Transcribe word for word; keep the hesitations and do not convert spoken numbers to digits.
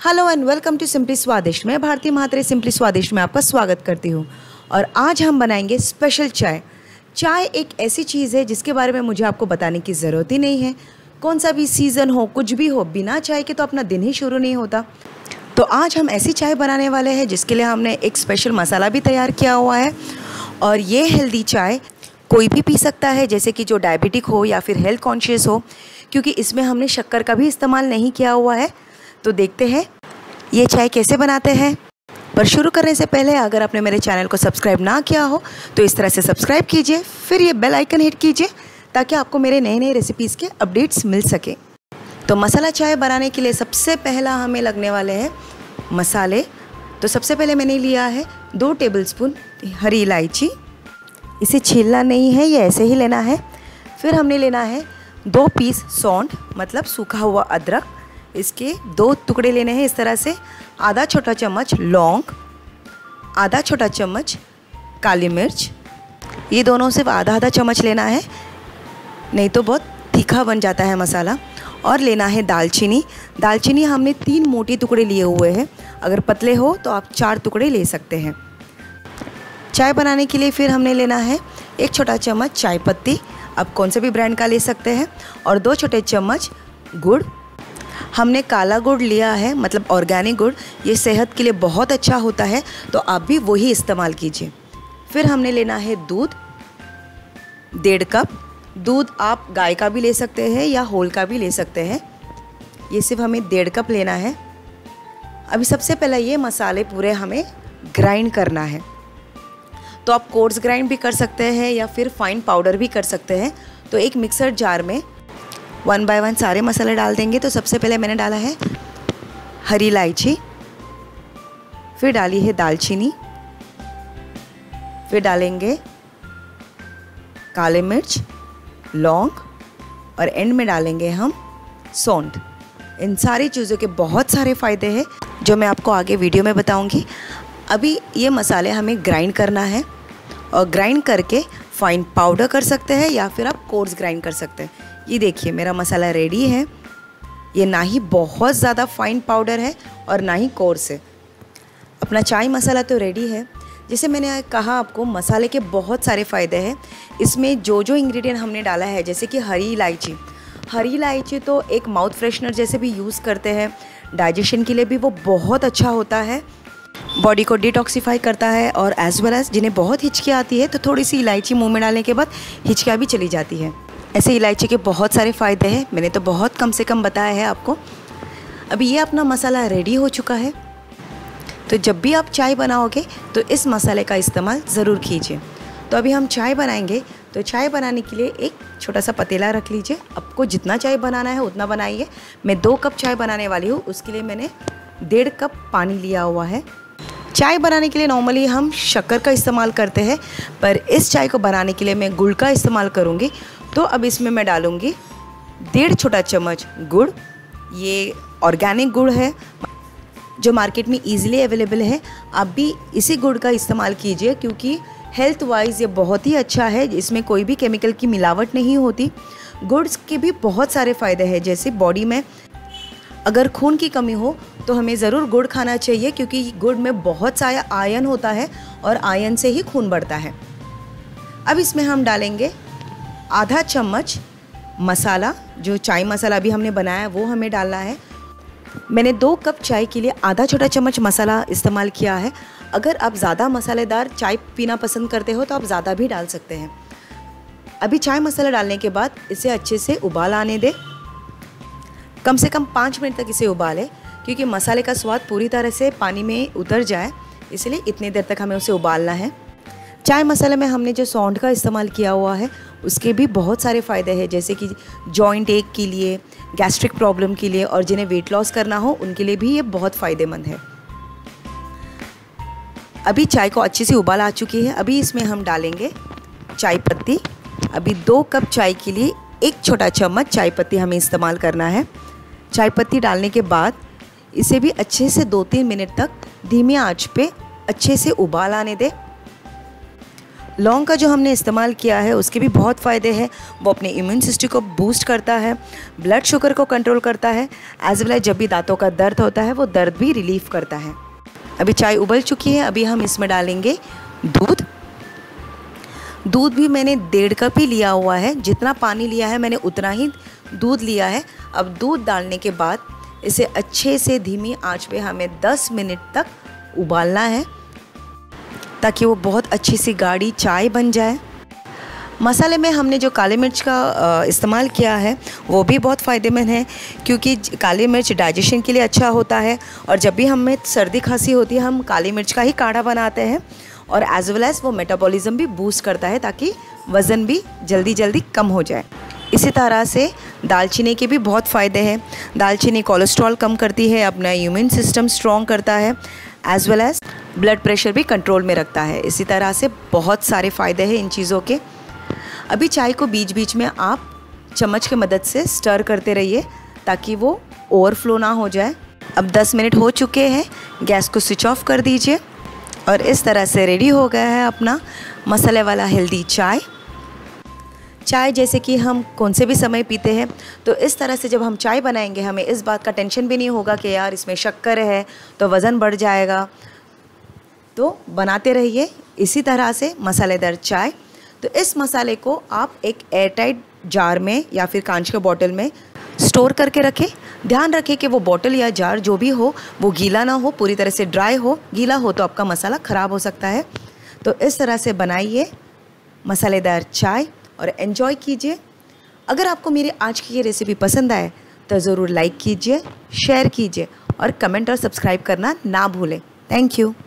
Hello and welcome to simply Swadisht. मैं भारतीय Mhatre simply स्वादिष्ट में आपका स्वागत करती हूँ और आज हम बनाएंगे स्पेशल चाय। चाय एक ऐसी चीज़ है जिसके बारे में मुझे आपको बताने की ज़रूरत ही नहीं है। कौन सा भी सीज़न हो, कुछ भी हो, बिना चाय के तो अपना दिन ही शुरू नहीं होता। तो आज हम ऐसी चाय बनाने वाले हैं जिसके लिए हमने एक स्पेशल मसाला भी तैयार किया हुआ है। और ये हेल्दी चाय कोई भी पी सकता है, जैसे कि जो डायबिटिक हो या फिर हेल्थ कॉन्शियस हो, क्योंकि इसमें हमने शक्कर का भी इस्तेमाल नहीं किया हुआ है। तो देखते हैं ये चाय कैसे बनाते हैं। पर शुरू करने से पहले अगर आपने मेरे चैनल को सब्सक्राइब ना किया हो तो इस तरह से सब्सक्राइब कीजिए, फिर ये बेल आइकन हिट कीजिए ताकि आपको मेरे नए नए रेसिपीज़ के अपडेट्स मिल सके। तो मसाला चाय बनाने के लिए सबसे पहला हमें लगने वाले हैं मसाले। तो सबसे पहले मैंने लिया है दो टेबलस्पून हरी इलायची। इसे छीलना नहीं है, ये ऐसे ही लेना है। फिर हमने लेना है दो पीस सौंठ, मतलब सूखा हुआ अदरक। इसके दो टुकड़े लेने हैं इस तरह से। आधा छोटा चम्मच लौंग, आधा छोटा चम्मच काली मिर्च। ये दोनों सिर्फ आधा आधा चम्मच लेना है, नहीं तो बहुत तीखा बन जाता है मसाला। और लेना है दालचीनी। दालचीनी हमने तीन मोटे टुकड़े लिए हुए हैं, अगर पतले हो तो आप चार टुकड़े ले सकते हैं। चाय बनाने के लिए फिर हमने लेना है एक छोटा चम्मच चाय पत्ती, आप कौन से भी ब्रांड का ले सकते हैं, और दो छोटे चम्मच गुड़। हमने काला गुड़ लिया है, मतलब ऑर्गेनिक गुड़। ये सेहत के लिए बहुत अच्छा होता है, तो आप भी वही इस्तेमाल कीजिए। फिर हमने लेना है दूध, डेढ़ कप। दूध आप गाय का भी ले सकते हैं या होल का भी ले सकते हैं। ये सिर्फ हमें डेढ़ कप लेना है। अभी सबसे पहले ये मसाले पूरे हमें ग्राइंड करना है। तो आप कोर्स ग्राइंड भी कर सकते हैं या फिर फाइन पाउडर भी कर सकते हैं। तो एक मिक्सर जार में वन बाय वन सारे मसाले डाल देंगे। तो सबसे पहले मैंने डाला है हरी इलायची, फिर डाली है दालचीनी, फिर डालेंगे काले मिर्च, लौंग, और एंड में डालेंगे हम सौंठ। इन सारी चीज़ों के बहुत सारे फ़ायदे हैं जो मैं आपको आगे वीडियो में बताऊंगी। अभी ये मसाले हमें ग्राइंड करना है, और ग्राइंड करके फाइन पाउडर कर सकते हैं या फिर आप कोर्स ग्राइंड कर सकते हैं। ये देखिए मेरा मसाला रेडी है। ये ना ही बहुत ज़्यादा फाइन पाउडर है और ना ही कोर्स है। अपना चाय मसाला तो रेडी है। जैसे मैंने कहा आपको, मसाले के बहुत सारे फ़ायदे हैं। इसमें जो जो इंग्रेडिएंट हमने डाला है, जैसे कि हरी इलायची। हरी इलायची तो एक माउथ फ्रेशनर जैसे भी यूज़ करते हैं, डाइजेशन के लिए भी वो बहुत अच्छा होता है, बॉडी को डिटॉक्सिफाई करता है। और एज वेल एज जिन्हें बहुत हिचकियाँ आती है तो थोड़ी सी इलायची मुंह में डालने के बाद हिचकियाँ भी चली जाती है। ऐसे इलायची के बहुत सारे फ़ायदे हैं, मैंने तो बहुत कम से कम बताया है आपको। अभी ये अपना मसाला रेडी हो चुका है। तो जब भी आप चाय बनाओगे तो इस मसाले का इस्तेमाल ज़रूर कीजिए। तो अभी हम चाय बनाएंगे। तो चाय बनाने के लिए एक छोटा सा पतीला रख लीजिए। आपको जितना चाय बनाना है उतना बनाइए। मैं दो कप चाय बनाने वाली हूँ, उसके लिए मैंने डेढ़ कप पानी लिया हुआ है। चाय बनाने के लिए नॉर्मली हम शक्कर का इस्तेमाल करते हैं, पर इस चाय को बनाने के लिए मैं गुड़ का इस्तेमाल करूँगी। तो अब इसमें मैं डालूँगी डेढ़ छोटा चम्मच गुड़। ये ऑर्गेनिक गुड़ है जो मार्केट में इजीली अवेलेबल है। आप भी इसी गुड़ का इस्तेमाल कीजिए, क्योंकि हेल्थ वाइज ये बहुत ही अच्छा है। इसमें कोई भी केमिकल की मिलावट नहीं होती। गुड़ के भी बहुत सारे फ़ायदे हैं, जैसे बॉडी में अगर खून की कमी हो तो हमें ज़रूर गुड़ खाना चाहिए, क्योंकि गुड़ में बहुत सारा आयरन होता है और आयरन से ही खून बढ़ता है। अब इसमें हम डालेंगे आधा चम्मच मसाला। जो चाय मसाला भी हमने बनाया है वो हमें डालना है। मैंने दो कप चाय के लिए आधा छोटा चम्मच मसाला इस्तेमाल किया है। अगर आप ज़्यादा मसालेदार चाय पीना पसंद करते हो तो आप ज़्यादा भी डाल सकते हैं। अभी चाय मसाला डालने के बाद इसे अच्छे से उबाल आने दें। कम से कम पाँच मिनट तक इसे उबालें, क्योंकि मसाले का स्वाद पूरी तरह से पानी में उतर जाए, इसलिए इतनी देर तक हमें उसे उबालना है। चाय मसाले में हमने जो सौंठ का इस्तेमाल किया हुआ है उसके भी बहुत सारे फ़ायदे हैं, जैसे कि जॉइंट एक के लिए, गैस्ट्रिक प्रॉब्लम के लिए, और जिन्हें वेट लॉस करना हो उनके लिए भी ये बहुत फ़ायदेमंद है। अभी चाय को अच्छे से उबाल आ चुकी है। अभी इसमें हम डालेंगे चाय पत्ती। अभी दो कप चाय के लिए एक छोटा चम्मच चाय पत्ती हमें इस्तेमाल करना है। चाय पत्ती डालने के बाद इसे भी अच्छे से दो तीन मिनट तक धीमी आंच पे अच्छे से उबाल आने दें। लौंग का जो हमने इस्तेमाल किया है उसके भी बहुत फ़ायदे हैं। वो अपने इम्यून सिस्टम को बूस्ट करता है, ब्लड शुगर को कंट्रोल करता है, एज वेल एज जब भी दांतों का दर्द होता है वो दर्द भी रिलीफ करता है। अभी चाय उबल चुकी है, अभी हम इसमें डालेंगे दूध। दूध भी मैंने डेढ़ कप ही लिया हुआ है, जितना पानी लिया है मैंने उतना ही दूध लिया है। अब दूध डालने के बाद इसे अच्छे से धीमी आंच पे हमें दस मिनट तक उबालना है ताकि वो बहुत अच्छी सी गाढ़ी चाय बन जाए। मसाले में हमने जो काली मिर्च का इस्तेमाल किया है वो भी बहुत फ़ायदेमंद है, क्योंकि काली मिर्च डाइजेशन के लिए अच्छा होता है। और जब भी हमें सर्दी खांसी होती है हम काली मिर्च का ही काढ़ा बनाते हैं, और एज वेल एज वो मेटाबॉलिज्म भी बूस्ट करता है ताकि वज़न भी जल्दी जल्दी कम हो जाए। इसी तरह से दालचीनी के भी बहुत फ़ायदे हैं। दालचीनी कोलेस्ट्रॉल कम करती है, अपना इम्यून सिस्टम स्ट्रॉन्ग करता है, as well as blood pressure भी कंट्रोल में रखता है। इसी तरह से बहुत सारे फ़ायदे हैं इन चीज़ों के। अभी चाय को बीच बीच में आप चम्मच की मदद से स्टर करते रहिए ताकि वो ओवरफ्लो ना हो जाए। अब दस मिनट हो चुके हैं, गैस को स्विच ऑफ कर दीजिए और इस तरह से रेडी हो गया है अपना मसाले वाला हेल्दी चाय। चाय जैसे कि हम कौन से भी समय पीते हैं, तो इस तरह से जब हम चाय बनाएंगे हमें इस बात का टेंशन भी नहीं होगा कि यार इसमें शक्कर है तो वज़न बढ़ जाएगा। तो बनाते रहिए इसी तरह से मसालेदार चाय। तो इस मसाले को आप एक एयरटाइट जार में या फिर कांच के बॉटल में स्टोर करके रखें। ध्यान रखें कि वो बॉटल या जार जो भी हो वो गीला ना हो, पूरी तरह से ड्राई हो। गीला हो तो आपका मसाला ख़राब हो सकता है। तो इस तरह से बनाइए मसालेदार चाय और एंजॉय कीजिए। अगर आपको मेरी आज की ये रेसिपी पसंद आए तो ज़रूर लाइक कीजिए, शेयर कीजिए और कमेंट और सब्सक्राइब करना ना भूलें। Thank you.